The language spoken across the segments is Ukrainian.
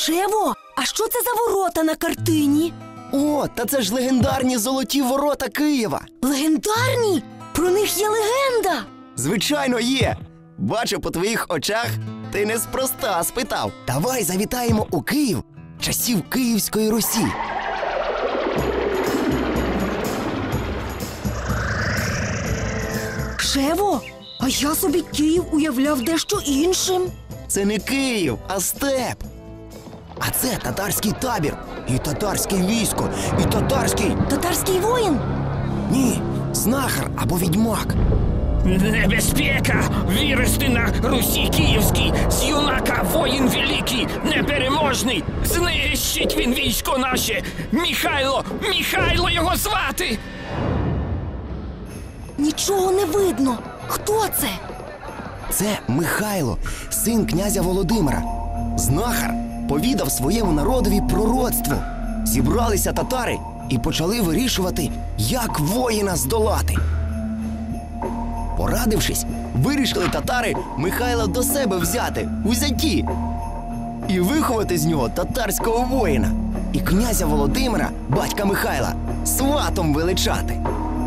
Шево, а що це за ворота на картині? О, та це ж легендарні золоті ворота Києва. Легендарні? Про них є легенда. Звичайно, є. Бачу по твоїх очах, ти неспроста спитав. Давай завітаємо у Київ часів Київської Русі. Шево, а я собі Київ уявляв дещо іншим. Це не Київ, а степ. А це татарський табір, і татарське військо, і татарський... Татарський воїн? Ні, знахар або відьмак. Небезпека! Вирости на Русі Київській, з юнака воїн великий, непереможний! Знищить він військо наше! Михайло його звати! Нічого не видно. Хто це? Це Михайло, син князя Володимира. Знахар повідав своєму народові пророцтво. Зібралися татари і почали вирішувати, як воїна здолати. Порадившись, вирішили татари Михайла до себе взяти у зяті і виховати з нього татарського воїна. І князя Володимира, батька Михайла, сватом величати.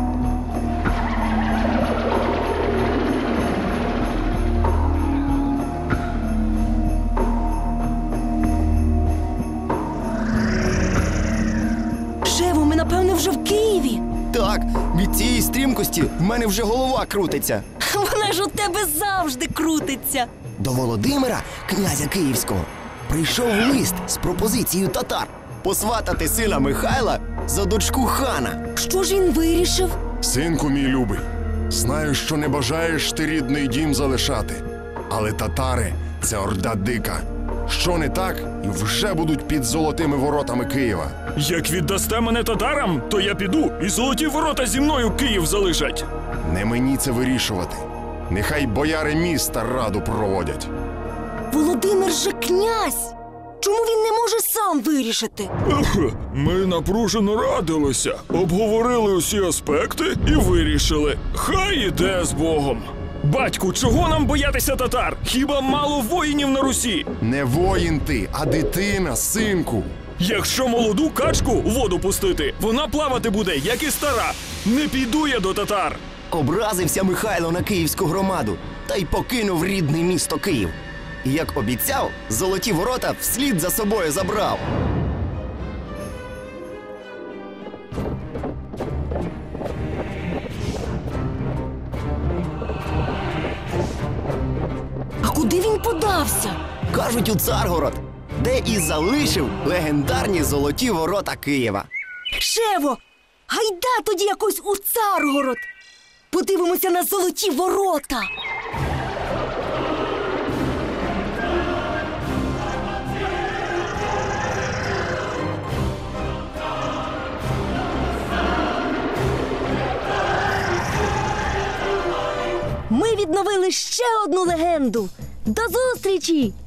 Шево, ми, напевне, вже в Києві. Так, від цієї стрімкості в мене вже голова крутиться. Вона ж у тебе завжди крутиться. До Володимира, князя Київського, прийшов лист з пропозицією татар посватати сина Михайла за дочку хана. Що ж він вирішив? Синку мій любий, знаю, що не бажаєш ти рідний дім залишати, але татари – це орда дика. Що не так, і вже будуть під золотими воротами Києва. Як віддасте мене татарам, то я піду, і золоті ворота зі мною Київ залишать. Не мені це вирішувати. Нехай бояри міста раду проводять. Володимир же князь. Чому він не може сам вирішити? Ми напружено радилися, обговорили усі аспекти і вирішили. Хай іде з Богом. Батьку, чого нам боятися татар? Хіба мало воїнів на Русі? Не воїн ти, а дитина, синку. Якщо молоду качку у воду пустити, вона плавати буде, як і стара. Не піду я до татар. Образився Михайло на київську громаду та й покинув рідне місто Київ. І, як обіцяв, золоті ворота вслід за собою забрав. А куди він подався? Кажуть, у Царгород, де і залишив легендарні золоті ворота Києва. Шево, гайда тоді якось у Царгород. Подивимося на золоті ворота. Ми відновили ще одну легенду. До зустрічі!